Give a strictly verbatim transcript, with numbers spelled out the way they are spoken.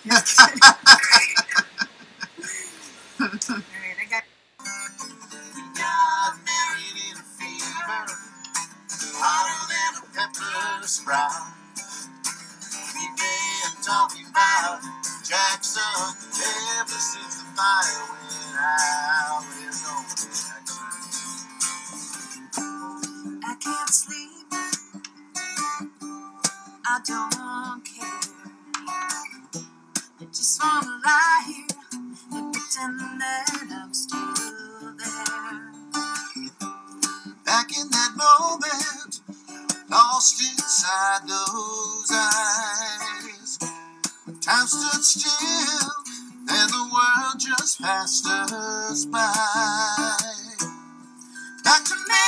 Just kidding. Alright, I got. We got married in a fever, hotter than a pepper sprout. We've been talking about Jackson ever since the fire went out. We're going to Jackson. I can't sleep. I don't care. I just wanna lie here and pretend that I'm still there. Back in that moment, lost inside those eyes. When time stood still, then the world just passed us by. Back to me.